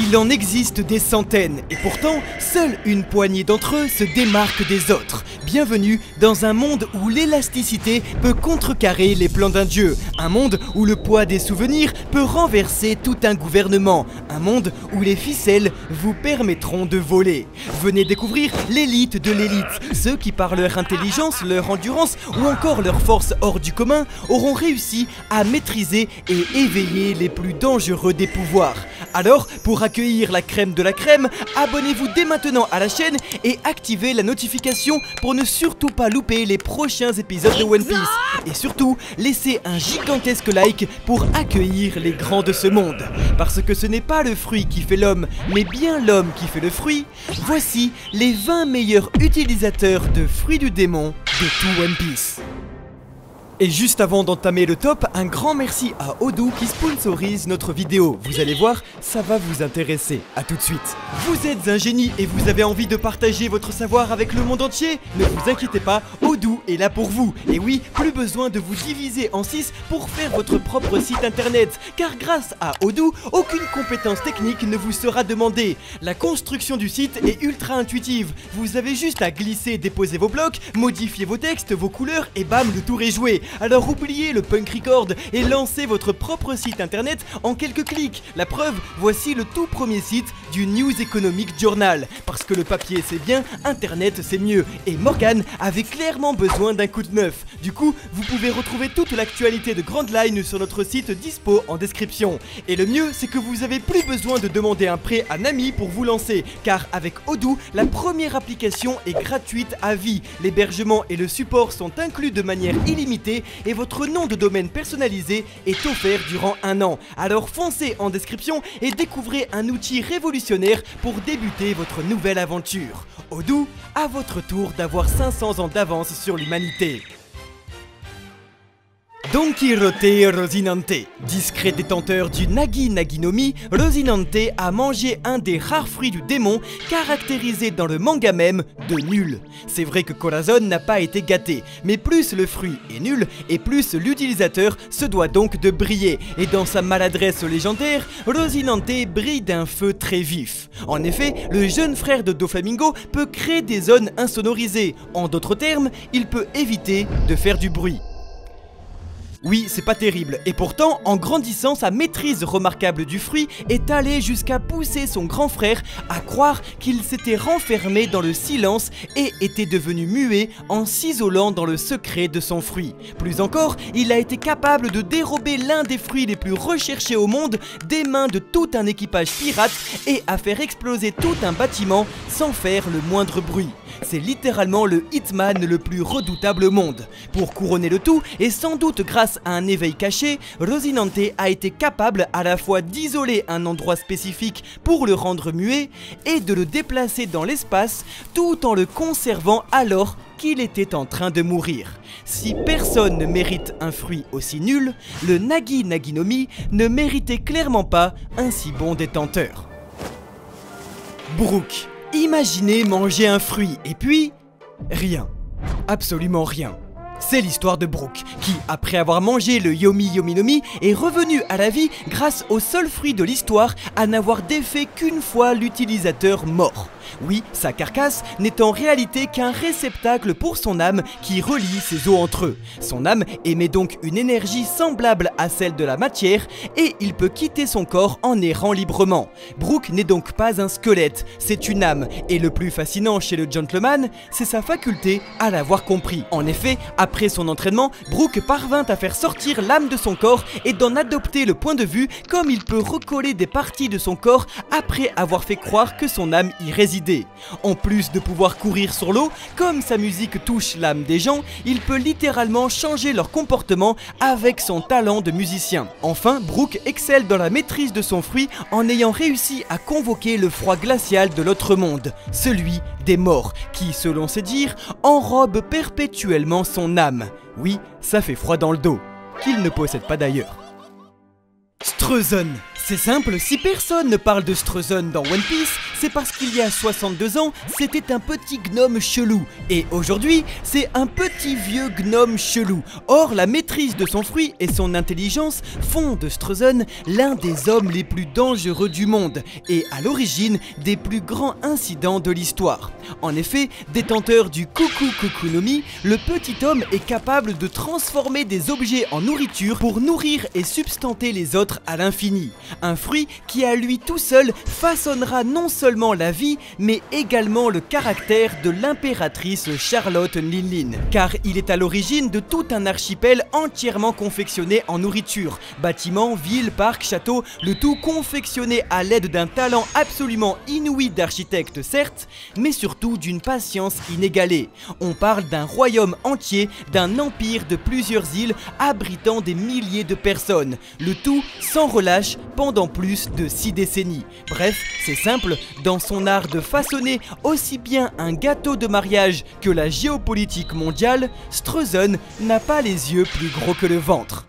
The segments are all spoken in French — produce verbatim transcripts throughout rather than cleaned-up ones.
Il en existe des centaines, et pourtant, seule une poignée d'entre eux se démarque des autres. Bienvenue dans un monde où l'élasticité peut contrecarrer les plans d'un dieu. Un monde où le poids des souvenirs peut renverser tout un gouvernement. Un monde où les ficelles vous permettront de voler. Venez découvrir l'élite de l'élite. Ceux qui par leur intelligence, leur endurance ou encore leur force hors du commun auront réussi à maîtriser et éveiller les plus dangereux des pouvoirs. Alors, pour accueillir la crème de la crème, abonnez-vous dès maintenant à la chaîne et activez la notification pour ne surtout pas louper les prochains épisodes de One Piece. Et surtout, laissez un gigantesque like pour accueillir les grands de ce monde. Parce que ce n'est pas le fruit qui fait l'homme, mais bien l'homme qui fait le fruit. Voici les vingt meilleurs utilisateurs de fruits du démon de tout One Piece. Et juste avant d'entamer le top, un grand merci à Odu qui sponsorise notre vidéo. Vous allez voir, ça va vous intéresser. A tout de suite. Vous êtes un génie et vous avez envie de partager votre savoir avec le monde entier? Ne vous inquiétez pas, Odu est là pour vous. Et oui, plus besoin de vous diviser en six pour faire votre propre site internet. Car grâce à Odu, aucune compétence technique ne vous sera demandée. La construction du site est ultra intuitive. Vous avez juste à glisser, déposer vos blocs, modifier vos textes, vos couleurs et bam, le tour est joué. Alors oubliez le punk record et lancez votre propre site internet en quelques clics. La preuve, voici le tout premier site du News Economic Journal. Parce que le papier c'est bien, internet c'est mieux. Et Morgan avait clairement besoin d'un coup de neuf. Du coup, vous pouvez retrouver toute l'actualité de Grand Line sur notre site dispo en description. Et le mieux, c'est que vous avez plus besoin de demander un prêt à Nami pour vous lancer. Car avec Odu, la première application est gratuite à vie. L'hébergement et le support sont inclus de manière illimitée et votre nom de domaine personnalisé est offert durant un an. Alors foncez en description et découvrez un outil révolutionnaire pour débuter votre nouvelle aventure. Odu, à votre tour d'avoir cinq cents ans d'avance sur l'humanité. Don Quijote Rocinante. Discret détenteur du Nagi Nagi no Mi, Rocinante a mangé un des rares fruits du démon, caractérisé dans le manga même de nul. C'est vrai que Corazon n'a pas été gâté, mais plus le fruit est nul, et plus l'utilisateur se doit donc de briller. Et dans sa maladresse légendaire, Rocinante brille d'un feu très vif. En effet, le jeune frère de Doflamingo peut créer des zones insonorisées. En d'autres termes, il peut éviter de faire du bruit. Oui, c'est pas terrible, et pourtant, en grandissant, sa maîtrise remarquable du fruit est allée jusqu'à pousser son grand frère à croire qu'il s'était renfermé dans le silence et était devenu muet en s'isolant dans le secret de son fruit. Plus encore, il a été capable de dérober l'un des fruits les plus recherchés au monde des mains de tout un équipage pirate et à faire exploser tout un bâtiment sans faire le moindre bruit. C'est littéralement le hitman le plus redoutable au monde. Pour couronner le tout, et sans doute grâce à un éveil caché, Rocinante a été capable à la fois d'isoler un endroit spécifique pour le rendre muet et de le déplacer dans l'espace tout en le conservant alors qu'il était en train de mourir. Si personne ne mérite un fruit aussi nul, le Nagi Nagi no Mi ne méritait clairement pas un si bon détenteur. Brook. Imaginez manger un fruit et puis... rien. Absolument rien. C'est l'histoire de Brook, qui, après avoir mangé le Yomi Yomi no Mi, est revenu à la vie grâce au seul fruit de l'histoire à n'avoir d'effet qu'une fois l'utilisateur mort. Oui, sa carcasse n'est en réalité qu'un réceptacle pour son âme qui relie ses os entre eux. Son âme émet donc une énergie semblable à celle de la matière et il peut quitter son corps en errant librement. Brook n'est donc pas un squelette, c'est une âme, et le plus fascinant chez le gentleman, c'est sa faculté à l'avoir compris. En effet, après son entraînement, Brook parvint à faire sortir l'âme de son corps et d'en adopter le point de vue, comme il peut recoller des parties de son corps après avoir fait croire que son âme y résidait. En plus de pouvoir courir sur l'eau, comme sa musique touche l'âme des gens, il peut littéralement changer leur comportement avec son talent de musicien. Enfin, Brook excelle dans la maîtrise de son fruit en ayant réussi à convoquer le froid glacial de l'autre monde, celui des morts, qui, selon ses dires, enrobe perpétuellement son âme. Oui, ça fait froid dans le dos, qu'il ne possède pas d'ailleurs. Streusen. C'est simple, si personne ne parle de Struzon dans One Piece, c'est parce qu'il y a soixante-deux ans, c'était un petit gnome chelou. Et aujourd'hui, c'est un petit vieux gnome chelou. Or, la maîtrise de son fruit et son intelligence font de Struzon l'un des hommes les plus dangereux du monde et à l'origine des plus grands incidents de l'histoire. En effet, détenteur du Kuku Kuku no Mi, le petit homme est capable de transformer des objets en nourriture pour nourrir et substanter les autres à l'infini. Un fruit qui à lui tout seul façonnera non seulement la vie, mais également le caractère de l'impératrice Charlotte Linlin. Car il est à l'origine de tout un archipel entièrement confectionné en nourriture. Bâtiments, villes, parcs, châteaux, le tout confectionné à l'aide d'un talent absolument inouï d'architecte certes, mais surtout d'une patience inégalée. On parle d'un royaume entier, d'un empire de plusieurs îles abritant des milliers de personnes, le tout sans relâche pendant plus de six décennies. Bref, c'est simple, dans son art de façonner aussi bien un gâteau de mariage que la géopolitique mondiale, Struzon n'a pas les yeux plus gros que le ventre.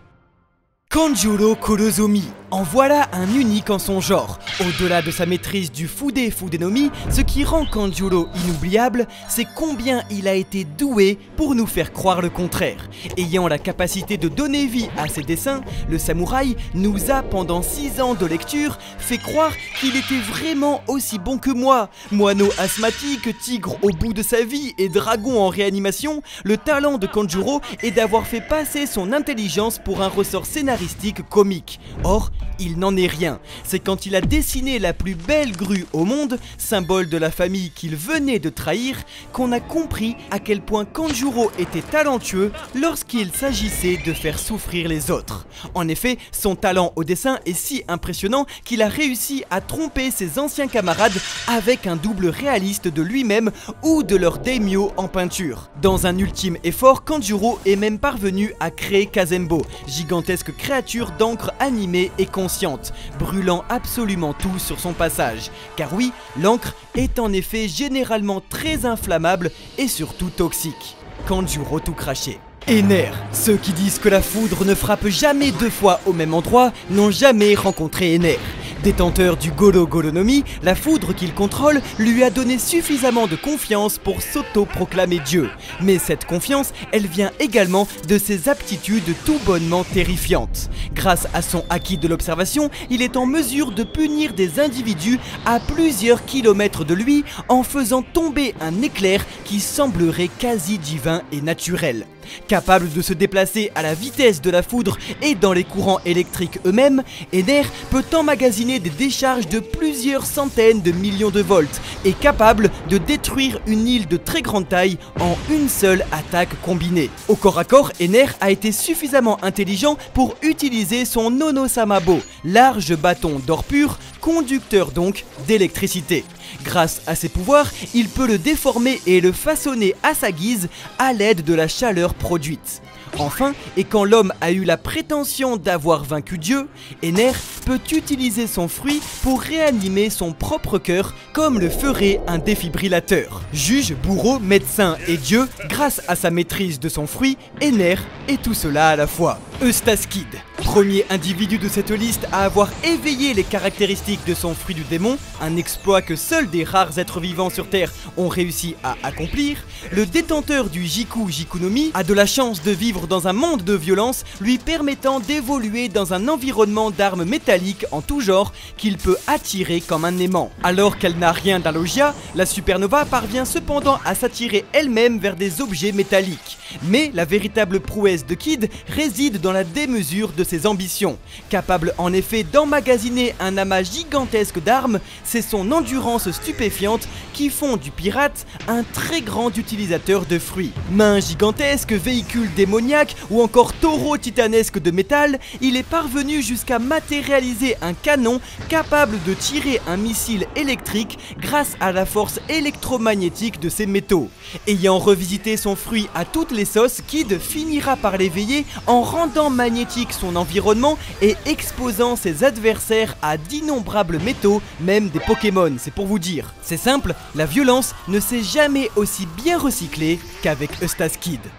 Kanjuro Korozomi, en voilà un unique en son genre. Au-delà de sa maîtrise du Fude Fude no Mi, ce qui rend Kanjuro inoubliable, c'est combien il a été doué pour nous faire croire le contraire. Ayant la capacité de donner vie à ses dessins, le samouraï nous a, pendant six ans de lecture, fait croire qu'il était vraiment aussi bon que moi. Moineau asthmatique, tigre au bout de sa vie et dragon en réanimation, le talent de Kanjuro est d'avoir fait passer son intelligence pour un ressort scénaristique comique. Or, il n'en est rien. C'est quand il a dessiné la plus belle grue au monde, symbole de la famille qu'il venait de trahir, qu'on a compris à quel point Kanjuro était talentueux lorsqu'il s'agissait de faire souffrir les autres. En effet, son talent au dessin est si impressionnant qu'il a réussi à tromper ses anciens camarades avec un double réaliste de lui-même ou de leur daimyo en peinture. Dans un ultime effort, Kanjuro est même parvenu à créer Kazembo, gigantesque créature d'encre animée et consciente, brûlant absolument tout sur son passage. Car oui, l'encre est en effet généralement très inflammable et surtout toxique. Kanjuro tout craché. Ener, ceux qui disent que la foudre ne frappe jamais deux fois au même endroit n'ont jamais rencontré Ener. Détenteur du Golo Golo no Mi, la foudre qu'il contrôle lui a donné suffisamment de confiance pour s'auto-proclamer Dieu. Mais cette confiance, elle vient également de ses aptitudes tout bonnement terrifiantes. Grâce à son acquis de l'observation, il est en mesure de punir des individus à plusieurs kilomètres de lui en faisant tomber un éclair qui semblerait quasi divin et naturel. Capable de se déplacer à la vitesse de la foudre et dans les courants électriques eux-mêmes, Ener peut emmagasiner des décharges de plusieurs centaines de millions de volts et capable de détruire une île de très grande taille en une seule attaque combinée. Au corps à corps, Ener a été suffisamment intelligent pour utiliser son Nonosamabo, large bâton d'or pur, conducteur donc d'électricité. Grâce à ses pouvoirs, il peut le déformer et le façonner à sa guise à l'aide de la chaleur produite. Enfin, et quand l'homme a eu la prétention d'avoir vaincu Dieu, Ener peut utiliser son fruit pour réanimer son propre cœur comme le ferait un défibrillateur. Juge, bourreau, médecin et Dieu, grâce à sa maîtrise de son fruit, Ener est tout cela à la fois. Eustace Kid, premier individu de cette liste à avoir éveillé les caractéristiques de son fruit du démon, un exploit que seuls des rares êtres vivants sur Terre ont réussi à accomplir, le détenteur du Jiku Jiku no Mi a de la chance de vivre dans un monde de violence lui permettant d'évoluer dans un environnement d'armes métalliques en tout genre qu'il peut attirer comme un aimant. Alors qu'elle n'a rien d'un Logia, la supernova parvient cependant à s'attirer elle-même vers des objets métalliques. Mais la véritable prouesse de Kid réside dans la démesure de ses ambitions. Capable en effet d'emmagasiner un amas gigantesque d'armes, c'est son endurance stupéfiante qui font du pirate un très grand utilisateur de fruits. Mains gigantesques, véhicules démoniaques ou encore taureaux titanesques de métal, il est parvenu jusqu'à matérialiser un canon capable de tirer un missile électrique grâce à la force électromagnétique de ces métaux. Ayant revisité son fruit à toutes les sauces, Kid finira par l'éveiller en rendant magnétique son environnement et exposant ses adversaires à d'innombrables métaux, même des Pokémon, c'est pour vous dire. C'est simple, la violence ne s'est jamais aussi bien recyclée qu'avec Eustace Kid.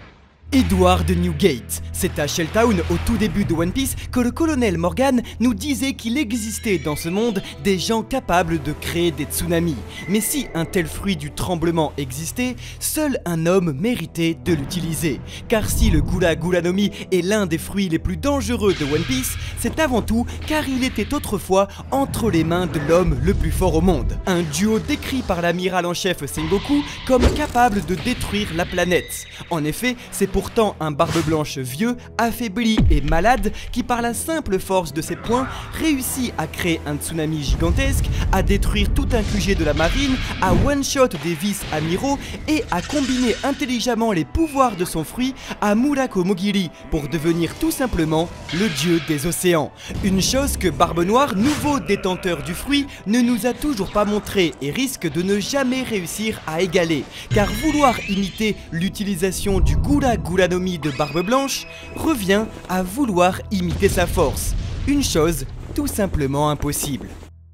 Edward Newgate. C'est à Shelltown, au tout début de One Piece, que le colonel Morgan nous disait qu'il existait dans ce monde des gens capables de créer des tsunamis. Mais si un tel fruit du tremblement existait, seul un homme méritait de l'utiliser. Car si le Gula Gula no Mi est l'un des fruits les plus dangereux de One Piece, c'est avant tout car il était autrefois entre les mains de l'homme le plus fort au monde. Un duo décrit par l'amiral en chef Sengoku comme capable de détruire la planète. En effet, c'est pourtant un barbe blanche vieux, affaibli et malade qui par la simple force de ses poings réussit à créer un tsunami gigantesque, à détruire tout un Q G de la marine, à one-shot des vice-amiraux et à combiner intelligemment les pouvoirs de son fruit à Murako Mogiri pour devenir tout simplement le dieu des océans. Une chose que Barbe Noire, nouveau détenteur du fruit, ne nous a toujours pas montré et risque de ne jamais réussir à égaler, car vouloir imiter l'utilisation du Gula Gula no Mi de Barbe Blanche revient à vouloir imiter sa force, une chose tout simplement impossible.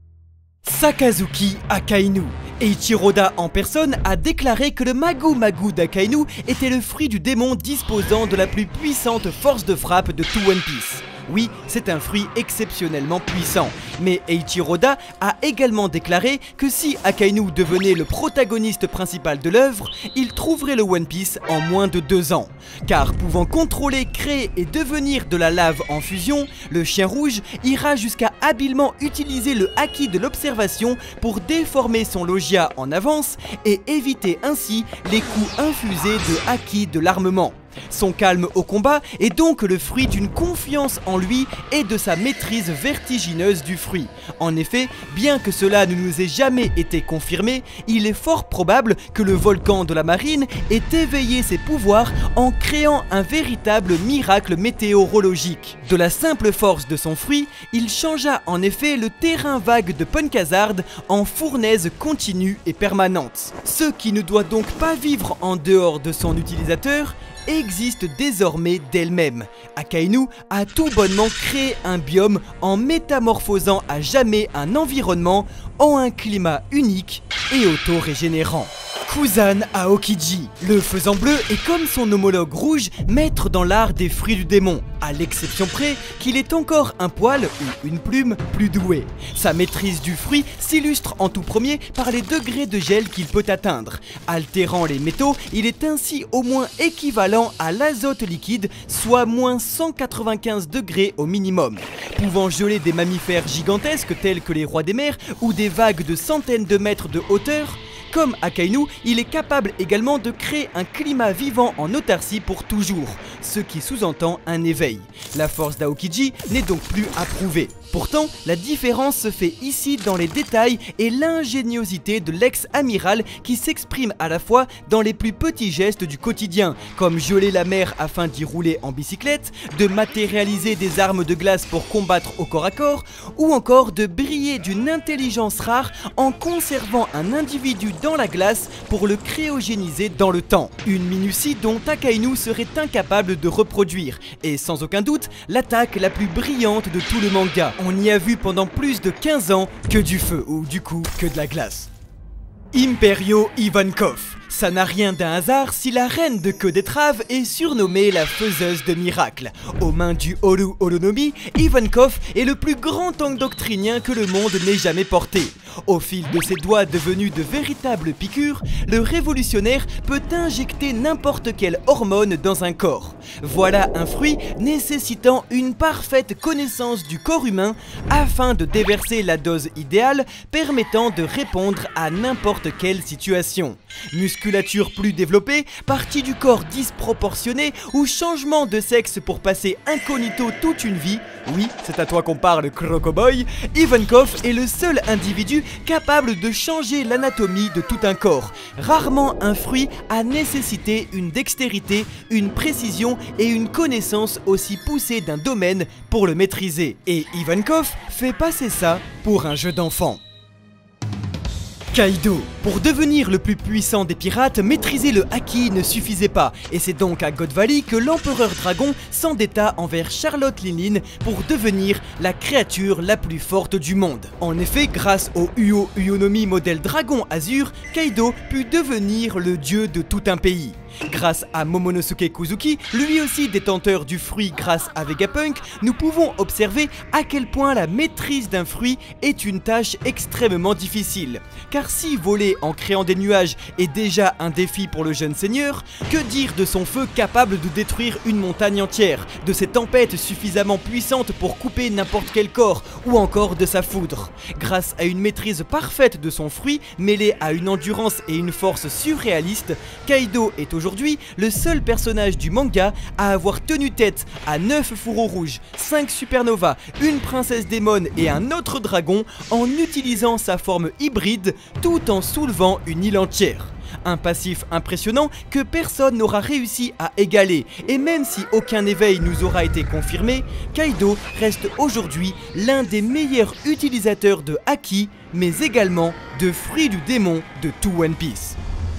Sakazuki Akainu. Eiichiro Oda en personne a déclaré que le Magu Magu d'Akainu était le fruit du démon disposant de la plus puissante force de frappe de tout One Piece. Oui, c'est un fruit exceptionnellement puissant, mais Eiichiro Oda a également déclaré que si Akainu devenait le protagoniste principal de l'œuvre, il trouverait le One Piece en moins de deux ans. Car pouvant contrôler, créer et devenir de la lave en fusion, le chien rouge ira jusqu'à habilement utiliser le haki de l'observation pour déformer son logia en avance et éviter ainsi les coups infusés de haki de l'armement. Son calme au combat est donc le fruit d'une confiance en lui et de sa maîtrise vertigineuse du fruit. En effet, bien que cela ne nous ait jamais été confirmé, il est fort probable que le volcan de la marine ait éveillé ses pouvoirs en créant un véritable miracle météorologique. De la simple force de son fruit, il changea en effet le terrain vague de Punk Hazard en fournaise continue et permanente. Ce qui ne doit donc pas vivre en dehors de son utilisateur existe désormais d'elle-même. Akainu a tout bonnement créé un biome en métamorphosant à jamais un environnement en un climat unique et auto-régénérant. Kuzan Aokiji. Le faisan bleu est comme son homologue rouge, maître dans l'art des fruits du démon, à l'exception près qu'il est encore un poil ou une plume plus doué. Sa maîtrise du fruit s'illustre en tout premier par les degrés de gel qu'il peut atteindre. Altérant les métaux, il est ainsi au moins équivalent à l'azote liquide, soit moins cent quatre-vingt-quinze degrés au minimum. Pouvant geler des mammifères gigantesques tels que les rois des mers ou des vagues de centaines de mètres de hauteur, comme Akainu, il est capable également de créer un climat vivant en autarcie pour toujours, ce qui sous-entend un éveil. La force d'Aokiji n'est donc plus à prouver. Pourtant, la différence se fait ici dans les détails et l'ingéniosité de l'ex-amiral qui s'exprime à la fois dans les plus petits gestes du quotidien, comme geler la mer afin d'y rouler en bicyclette, de matérialiser des armes de glace pour combattre au corps à corps, ou encore de briller d'une intelligence rare en conservant un individu dans la glace pour le cryogéniser dans le temps. Une minutie dont Akainu serait incapable de reproduire, et sans aucun doute, l'attaque la plus brillante de tout le manga. On y a vu pendant plus de quinze ans que du feu, ou du coup que de la glace. Imperio Ivankov. Ça n'a rien d'un hasard si la reine de queue d'étrave est surnommée la faiseuse de miracles. Aux mains du Olu Olonomi, Ivankov est le plus grand tank doctrinien que le monde n'ait jamais porté. Au fil de ses doigts devenus de véritables piqûres, le révolutionnaire peut injecter n'importe quelle hormone dans un corps. Voilà un fruit nécessitant une parfaite connaissance du corps humain afin de déverser la dose idéale permettant de répondre à n'importe quelle situation. Musculature plus développée, partie du corps disproportionnée ou changement de sexe pour passer incognito toute une vie, oui, c'est à toi qu'on parle, Crocoboy, Ivankov est le seul individu capable de changer l'anatomie de tout un corps. Rarement un fruit a nécessité une dextérité, une précision et une connaissance aussi poussée d'un domaine pour le maîtriser. Et Ivankov fait passer ça pour un jeu d'enfant. Kaido. Pour devenir le plus puissant des pirates, maîtriser le haki ne suffisait pas, et c'est donc à God Valley que l'empereur dragon s'endetta envers Charlotte Linlin pour devenir la créature la plus forte du monde. En effet, grâce au Uo Uonomi modèle dragon azur, Kaido put devenir le dieu de tout un pays. Grâce à Momonosuke Kuzuki, lui aussi détenteur du fruit grâce à Vegapunk, nous pouvons observer à quel point la maîtrise d'un fruit est une tâche extrêmement difficile. Car si voler en créant des nuages est déjà un défi pour le jeune seigneur, que dire de son feu capable de détruire une montagne entière, de ses tempêtes suffisamment puissantes pour couper n'importe quel corps, ou encore de sa foudre. Grâce à une maîtrise parfaite de son fruit, mêlée à une endurance et une force surréaliste, Kaido est aujourd'hui le seul personnage du manga à avoir tenu tête à neuf fourreaux rouges, cinq supernovas, une princesse démon et un autre dragon en utilisant sa forme hybride tout en soulevant une île entière. Un passif impressionnant que personne n'aura réussi à égaler, et même si aucun éveil nous aura été confirmé, Kaido reste aujourd'hui l'un des meilleurs utilisateurs de Haki, mais également de fruits du démon de tout One Piece.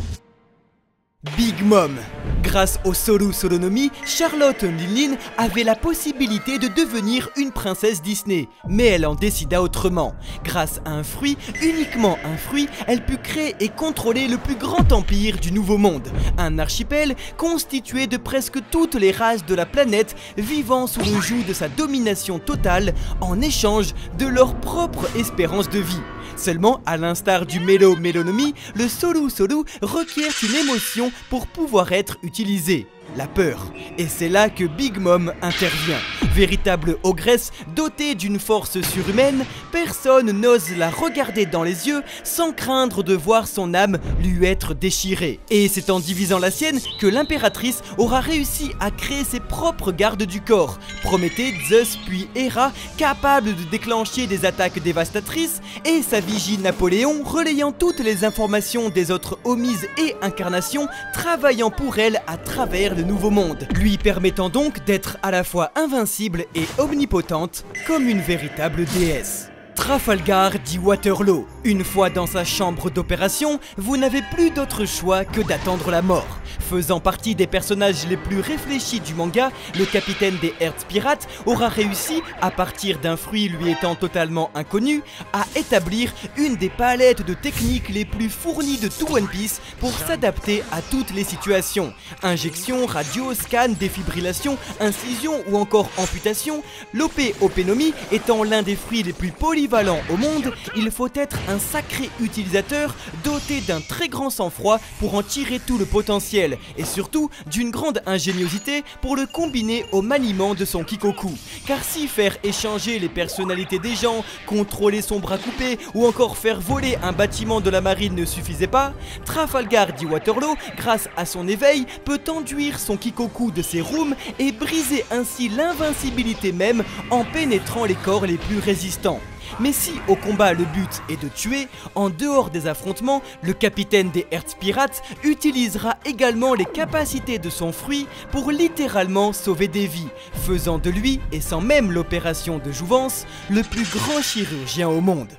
Big Mom. Grâce au Solu Solonomi, Charlotte Linlin avait la possibilité de devenir une princesse Disney, mais elle en décida autrement. Grâce à un fruit, uniquement un fruit, elle put créer et contrôler le plus grand empire du Nouveau Monde, un archipel constitué de presque toutes les races de la planète vivant sous le joug de sa domination totale en échange de leur propre espérance de vie. Seulement, à l'instar du Melo Melonomi, le Solu Solu requiert une émotion pour pouvoir être utilisé, la peur. Et c'est là que Big Mom intervient. Véritable ogresse dotée d'une force surhumaine, personne n'ose la regarder dans les yeux sans craindre de voir son âme lui être déchirée. Et c'est en divisant la sienne que l'impératrice aura réussi à créer ses propres gardes du corps, Prométhée, Zeus puis Héra, capables de déclencher des attaques dévastatrices, et sa vigie Napoléon relayant toutes les informations des autres homises et incarnations travaillant pour elle à travers le Nouveau Monde, lui permettant donc d'être à la fois invincible et omnipotente comme une véritable déesse. Trafalgar dit Waterloo. Une fois dans sa chambre d'opération, vous n'avez plus d'autre choix que d'attendre la mort. Faisant partie des personnages les plus réfléchis du manga, le capitaine des Hertz Pirates aura réussi, à partir d'un fruit lui étant totalement inconnu, à établir une des palettes de techniques les plus fournies de tout One Piece pour s'adapter à toutes les situations. Injection, radio, scan, défibrillation, incision ou encore amputation, l'O P Openomi étant l'un des fruits les plus polyvalents au monde, il faut être un sacré utilisateur doté d'un très grand sang-froid pour en tirer tout le potentiel, et surtout d'une grande ingéniosité pour le combiner au maniement de son Kikoku. Car si faire échanger les personnalités des gens, contrôler son bras coupé ou encore faire voler un bâtiment de la marine ne suffisait pas, Trafalgar dit Waterloo, grâce à son éveil, peut enduire son Kikoku de ses rooms et briser ainsi l'invincibilité même en pénétrant les corps les plus résistants. Mais si au combat le but est de tuer, en dehors des affrontements, le capitaine des Hertz Pirates utilisera également les capacités de son fruit pour littéralement sauver des vies, faisant de lui, et sans même l'opération de jouvence, le plus grand chirurgien au monde.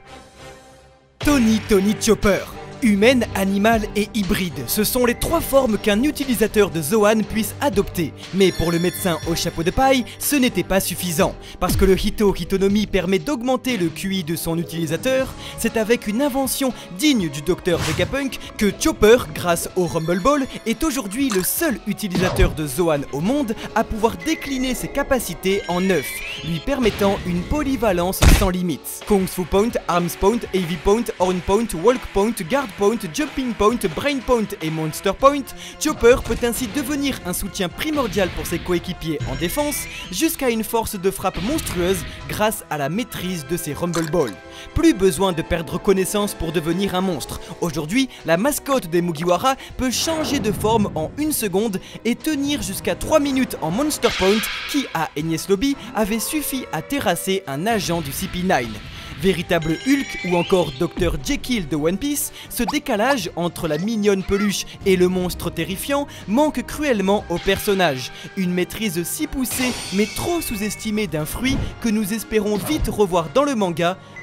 Tony Tony Chopper. Humaine, animale et hybride, ce sont les trois formes qu'un utilisateur de Zoan puisse adopter. Mais pour le médecin au chapeau de paille, ce n'était pas suffisant. Parce que le Hito Hitonomi permet d'augmenter le Q I de son utilisateur, c'est avec une invention digne du docteur Vegapunk que Chopper, grâce au Rumble Ball, est aujourd'hui le seul utilisateur de Zoan au monde à pouvoir décliner ses capacités en neuf, lui permettant une polyvalence sans limite. Kung Fu Point, Arms Point, A V Point, Horn Point, Walk Point, Guard Point, Jumping Point, Brain Point et Monster Point, Chopper peut ainsi devenir un soutien primordial pour ses coéquipiers en défense, jusqu'à une force de frappe monstrueuse grâce à la maîtrise de ses Rumble Balls. Plus besoin de perdre connaissance pour devenir un monstre. Aujourd'hui, la mascotte des Mugiwara peut changer de forme en une seconde et tenir jusqu'à trois minutes en Monster Point qui, à Enies Lobby, avait suffi à terrasser un agent du C P neuf. Véritable Hulk ou encore docteur Jekyll de One Piece, ce décalage entre la mignonne peluche et le monstre terrifiant manque cruellement au personnage. Une maîtrise si poussée mais trop sous-estimée d'un fruit que nous espérons vite revoir dans le manga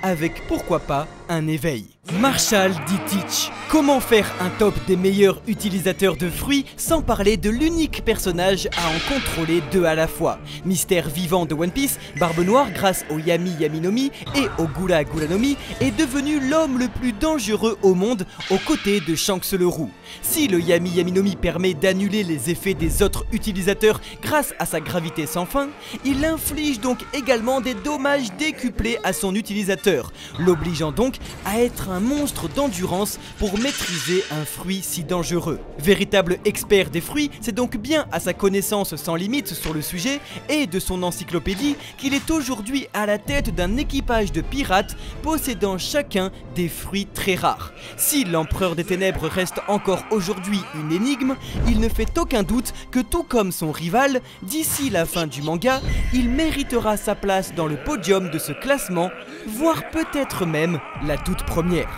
avec pourquoi pas un éveil. Marshall D. Teach. Comment faire un top des meilleurs utilisateurs de fruits sans parler de l'unique personnage à en contrôler deux à la fois. Mystère vivant de One Piece, Barbe Noire, grâce au Yami Yami no Mi et au Gula Gula no Mi, est devenu l'homme le plus dangereux au monde aux côtés de Shanks le Roux. Si le Yami Yami no Mi permet d'annuler les effets des autres utilisateurs grâce à sa gravité sans fin, il inflige donc également des dommages décuplés à son utilisateur, l'obligeant donc à être un monstre d'endurance pour maîtriser un fruit si dangereux. Véritable expert des fruits, c'est donc bien à sa connaissance sans limite sur le sujet et de son encyclopédie qu'il est aujourd'hui à la tête d'un équipage de pirates possédant chacun des fruits très rares. Si l'empereur des ténèbres reste encore aujourd'hui une énigme, il ne fait aucun doute que tout comme son rival, d'ici la fin du manga, il méritera sa place dans le podium de ce classement, voire peut-être même la toute première.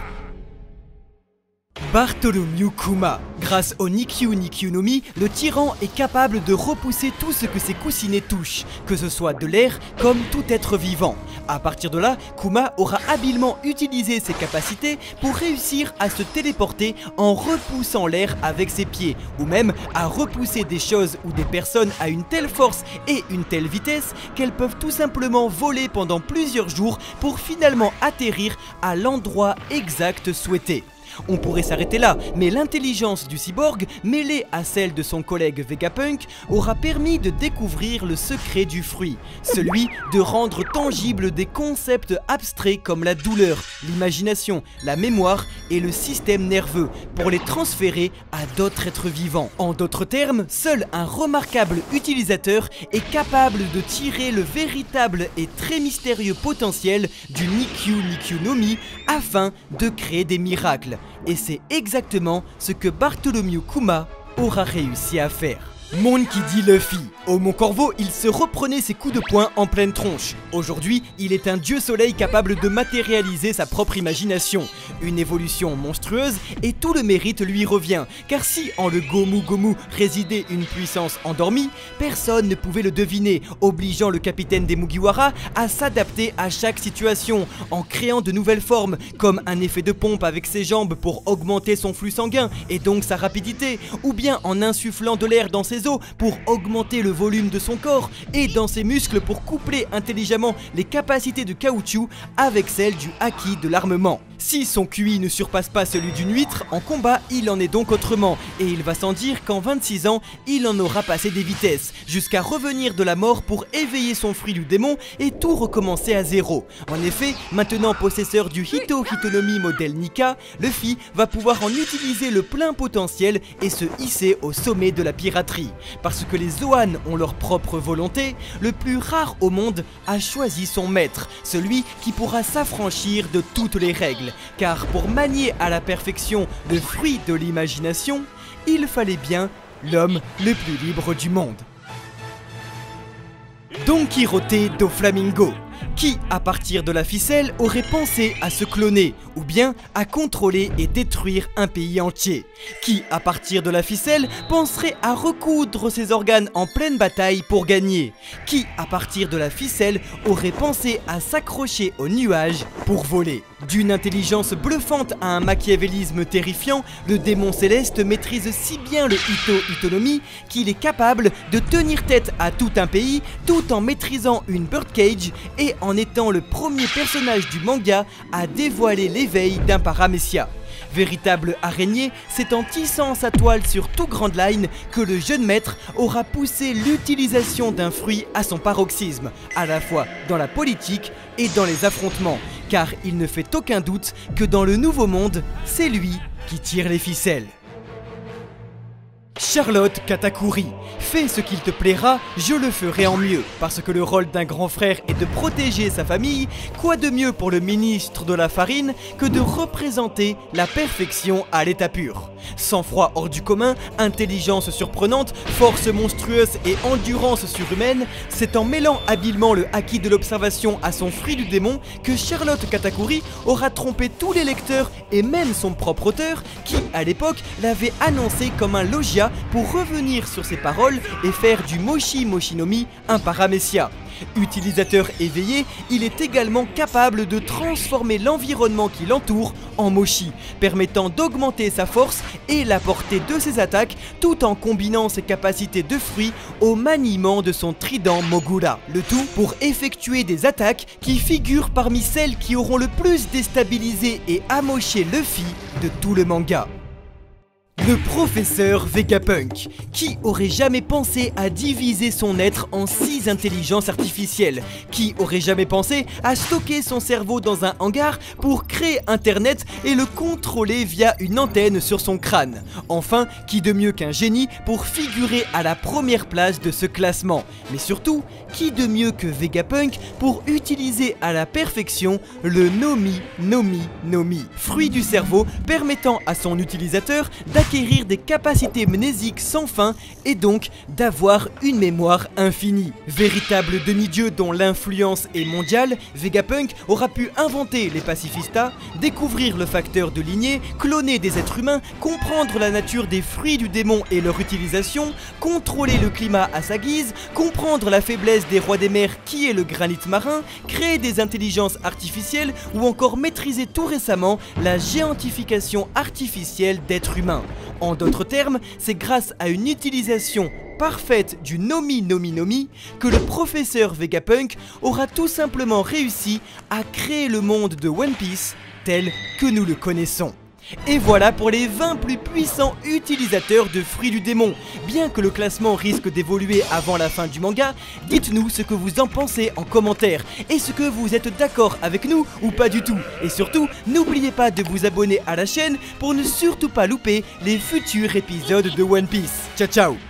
Bartholomew Kuma. Grâce au Nikyu Nikyu no Mi, le tyran est capable de repousser tout ce que ses coussinets touchent, que ce soit de l'air comme tout être vivant. À partir de là, Kuma aura habilement utilisé ses capacités pour réussir à se téléporter en repoussant l'air avec ses pieds, ou même à repousser des choses ou des personnes à une telle force et une telle vitesse qu'elles peuvent tout simplement voler pendant plusieurs jours pour finalement atterrir à l'endroit exact souhaité. On pourrait s'arrêter là, mais l'intelligence du cyborg, mêlée à celle de son collègue Vegapunk, aura permis de découvrir le secret du fruit, celui de rendre tangibles des concepts abstraits comme la douleur, l'imagination, la mémoire et le système nerveux, pour les transférer à d'autres êtres vivants. En d'autres termes, seul un remarquable utilisateur est capable de tirer le véritable et très mystérieux potentiel du Nikyu Nikyu no Mi afin de créer des miracles. Et c'est exactement ce que Bartholomew Kuma aura réussi à faire. Monde qui dit Luffy. Au Mont Corvo, il se reprenait ses coups de poing en pleine tronche. Aujourd'hui, il est un dieu soleil capable de matérialiser sa propre imagination. Une évolution monstrueuse et tout le mérite lui revient. Car si en le Gomu Gomu résidait une puissance endormie, personne ne pouvait le deviner, obligeant le capitaine des Mugiwara à s'adapter à chaque situation, en créant de nouvelles formes, comme un effet de pompe avec ses jambes pour augmenter son flux sanguin et donc sa rapidité, ou bien en insufflant de l'air dans ses os pour augmenter le volume de son corps et dans ses muscles pour coupler intelligemment les capacités de caoutchouc avec celles du haki de l'armement. Si son Q I ne surpasse pas celui d'une huître, en combat il en est donc autrement, et il va sans dire qu'en vingt-six ans, il en aura passé des vitesses, jusqu'à revenir de la mort pour éveiller son fruit du démon et tout recommencer à zéro. En effet, maintenant possesseur du Hito Hito no Mi modèle Nika, Luffy va pouvoir en utiliser le plein potentiel et se hisser au sommet de la piraterie. Parce que les Zoan ont leur propre volonté, le plus rare au monde a choisi son maître, celui qui pourra s'affranchir de toutes les règles. Car pour manier à la perfection le fruit de l'imagination, il fallait bien l'homme le plus libre du monde. Don Quirote do Flamingo. Qui, à partir de la ficelle, aurait pensé à se cloner, ou bien à contrôler et détruire un pays entier? Qui, à partir de la ficelle, penserait à recoudre ses organes en pleine bataille pour gagner? Qui, à partir de la ficelle, aurait pensé à s'accrocher aux nuages pour voler? D'une intelligence bluffante à un machiavélisme terrifiant, le démon céleste maîtrise si bien le Hito Hito no Mi qu'il est capable de tenir tête à tout un pays tout en maîtrisant une birdcage et en étant le premier personnage du manga à dévoiler l'éveil d'un paramécia. Véritable araignée, c'est en tissant sa toile sur tout Grand Line que le jeune maître aura poussé l'utilisation d'un fruit à son paroxysme, à la fois dans la politique et dans les affrontements, car il ne fait aucun doute que dans le Nouveau Monde, c'est lui qui tire les ficelles. Charlotte Katakuri. Fais ce qu'il te plaira, je le ferai en mieux. Parce que le rôle d'un grand frère est de protéger sa famille, quoi de mieux pour le ministre de la farine que de représenter la perfection à l'état pur. Sang-froid hors du commun, intelligence surprenante, force monstrueuse et endurance surhumaine, c'est en mêlant habilement le haki de l'observation à son fruit du démon que Charlotte Katakuri aura trompé tous les lecteurs et même son propre auteur qui, à l'époque, l'avait annoncé comme un logia pour revenir sur ses paroles et faire du Moshi Moshi no Mi un paramécia. Utilisateur éveillé, il est également capable de transformer l'environnement qui l'entoure en mochi, permettant d'augmenter sa force et la portée de ses attaques tout en combinant ses capacités de fruit au maniement de son trident Mogura. Le tout pour effectuer des attaques qui figurent parmi celles qui auront le plus déstabilisé et amoché Luffy de tout le manga. Le professeur Vegapunk. Qui aurait jamais pensé à diviser son être en six intelligences artificielles? Qui aurait jamais pensé à stocker son cerveau dans un hangar pour créer Internet et le contrôler via une antenne sur son crâne? Enfin, qui de mieux qu'un génie pour figurer à la première place de ce classement? Mais surtout, qui de mieux que Vegapunk pour utiliser à la perfection le Nomi Nomi Nomi, fruit du cerveau permettant à son utilisateur d'acquérir des capacités mnésiques sans fin et donc d'avoir une mémoire infinie. Véritable demi-dieu dont l'influence est mondiale, Vegapunk aura pu inventer les pacifistas, découvrir le facteur de lignée, cloner des êtres humains, comprendre la nature des fruits du démon et leur utilisation, contrôler le climat à sa guise, comprendre la faiblesse des rois des mers qui est le granit marin, créer des intelligences artificielles ou encore maîtriser tout récemment la géantification artificielle d'êtres humains. En d'autres termes, c'est grâce à une utilisation parfaite du Nomi Nomi Nomi que le professeur Vegapunk aura tout simplement réussi à créer le monde de One Piece tel que nous le connaissons. Et voilà pour les vingt plus puissants utilisateurs de fruits du démon. Bien que le classement risque d'évoluer avant la fin du manga, dites-nous ce que vous en pensez en commentaire. Est-ce que vous êtes d'accord avec nous ou pas du tout? Et surtout, n'oubliez pas de vous abonner à la chaîne pour ne surtout pas louper les futurs épisodes de One Piece. Ciao ciao!